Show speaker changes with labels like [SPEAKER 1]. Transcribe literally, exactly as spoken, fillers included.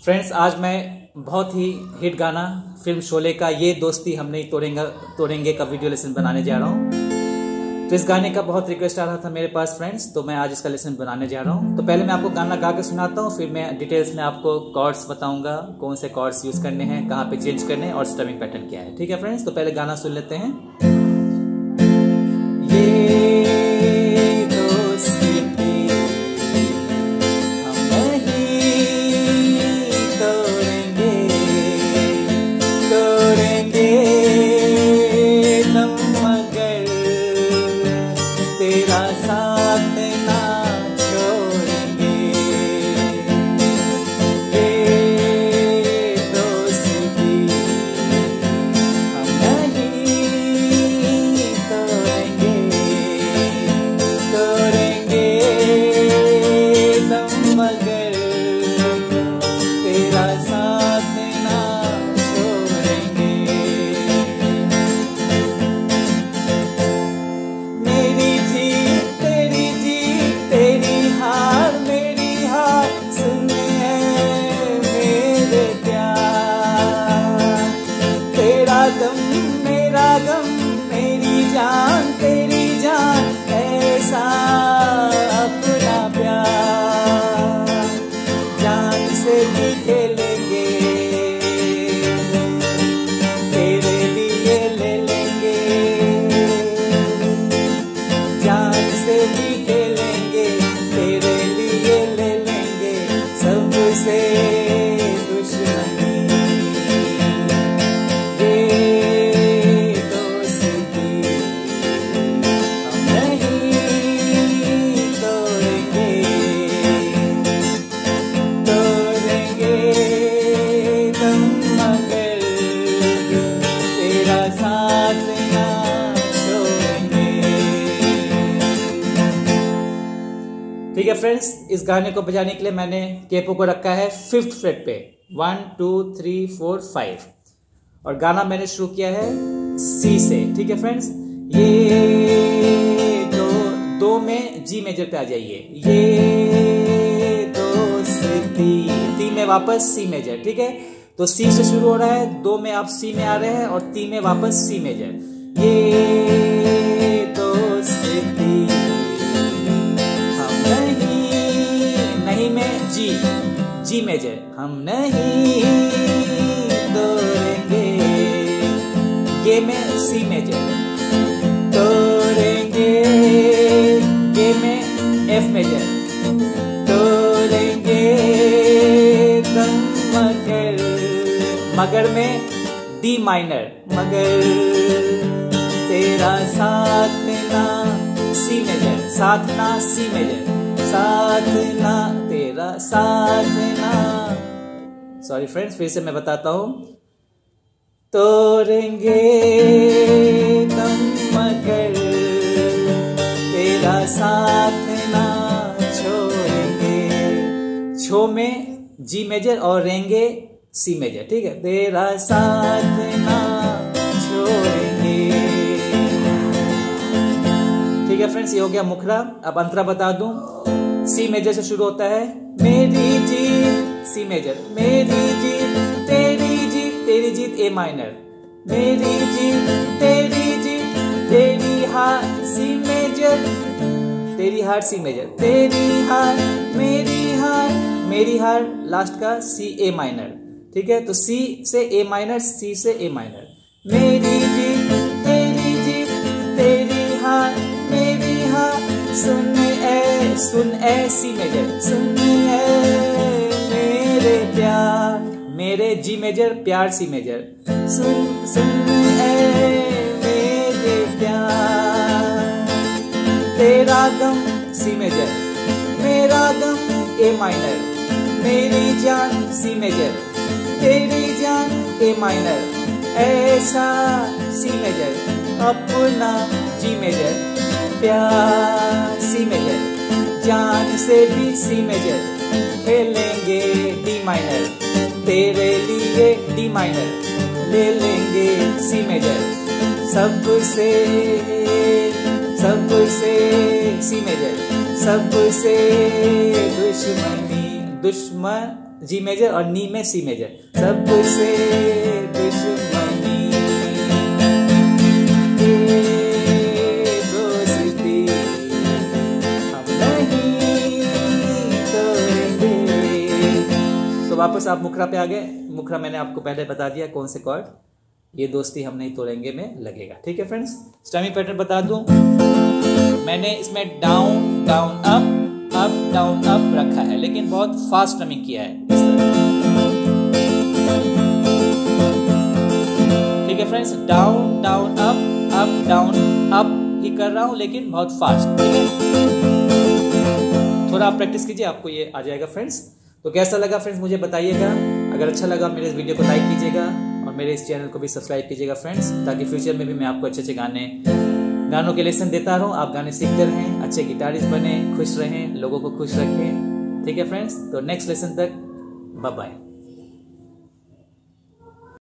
[SPEAKER 1] Friends, आज मैं बहुत ही हिट गाना फिल्म शोले का ये दोस्ती हम नहीं तोड़ेंगे तोड़ेंगे का वीडियो लेसन बनाने जा रहा हूँ। तो इस गाने का बहुत रिक्वेस्ट आ रहा था मेरे पास फ्रेंड्स, तो मैं आज इसका लेसन बनाने जा रहा हूँ। तो पहले मैं आपको गाना गा के सुनाता हूँ, फिर मैं डिटेल्स में आपको कॉर्ड्स बताऊंगा, कौन से कॉर्ड्स यूज करने हैं, कहाँ पे चेंज करने हैं और स्ट्रमिंग पैटर्न क्या है। ठीक है फ्रेंड्स, तो पहले गाना सुन लेते हैं। ये मेरा गम मेरी जान तेरी जान ऐसा अपना प्यार, जान से भी खेलेंगे तेरे लिए ले लेंगे, जान से भी खेलेंगे तेरे लिए ले लेंगे, सबसे दुश्मनी ठीक है फ्रेंड्स, इस गाने को बजाने के लिए मैंने केपो को रखा है फिफ्थ फ्रेट पे, one two three four five, और गाना मैंने शुरू किया है सी से। ठीक है फ्रेंड्स, ये दो दो में जी मेजर पे आ जाइए, ये दोस्ती, ती में वापस सी मेजर। ठीक है, तो सी से शुरू हो रहा है, दो में आप सी में आ रहे हैं और ती में वापस सी मेजर, ये दोस्ती में जी जी मेजर, हम नहीं तोड़ेंगे, ये में सी मेजर तोड़ेंगे, ये में एफ मेजर तोड़ेंगे, तुम मगर मगर में डी माइनर, मगर तेरा साथ ना सी मेजर, साथ ना सी मेजर, साथ ना तेरा साथ ना, सॉरी फ्रेंड्स फिर से मैं बताता हूं, तोड़ेंगे तुम मगर तेरा साथ ना छोड़ेंगे, छो में जी मेजर और रेंगे सी मेजर। ठीक है, तेरा साथ ना छोड़ेंगे। ठीक है फ्रेंड्स, ये हो गया मुखरा। अब अंतरा बता दूं, सी मेजर से शुरू होता है, मेरी जीत सी मेजर, मेरी जीत तेरी जीत, तेरी जीत ए माइनर, मेरी जीत तेरी जीत, तेरी हार सी मेजर, तेरी हार सी मेजर, तेरी हार मेरी हार, मेरी हार लास्ट का सी ए माइनर। ठीक है, तो सी से ए माइनर, सी से ए माइनर, मेरी जीत तेरी जीत, तेरी हार मेरी हार, सुन ए सुन ए सी मेजर, सुन ए मेरे प्यार, मेरे जी मेजर प्यार सी मेजर, सुन सुन ए मेरे प्यार, तेरा गम सी मेजर, मेरा गम ए माइनर, मेरी जान सी मेजर, तेरी जान ए माइनर, ऐसा सी मेजर, अपना जी मेजर, प्यार सी मेजर, जान से भी सी मेजर, खेलेंगे डी माइनर, तेरे लिए डी माइनर, ले लेंगे सी मेजर, सबसे सबसे सी मेजर, सबसे दुश्मनी, दुश्मन जी मेजर और नी में सी मेजर। सबसे दुश्मनी दोस्ती हम नहीं तोड़ेंगे। तो वापस आप मुखरा पे आ गए। मुखरा मैंने आपको पहले बता दिया कौन से कॉर्ड, ये दोस्ती हम नहीं तोड़ेंगे में लगेगा। ठीक है फ्रेंड्स, स्टमिंग पैटर्न बता दूं, मैंने इसमें down down up up down up रखा है, लेकिन बहुत फास्ट स्ट्रमिंग किया है इस तरह। ठीक है friends, down down up up down up ही कर रहा हूं, लेकिन बहुत फास्ट। ठीक है, थोड़ा आप प्रैक्टिस कीजिए, आपको ये आ जाएगा फ्रेंड्स। तो कैसा लगा फ्रेंड्स मुझे बताइएगा। अगर अच्छा लगा मेरे इस वीडियो को लाइक कीजिएगा और मेरे इस चैनल को भी सब्सक्राइब कीजिएगा फ्रेंड्स, ताकि फ्यूचर में भी मैं आपको अच्छे अच्छे गाने गानों के लेसन देता रहूं, आप गाने सीखते रहें, अच्छे गिटारिस्ट बने, खुश रहें, लोगों को खुश रखें। ठीक है फ्रेंड्स, तो नेक्स्ट लेसन तक बाय बाय।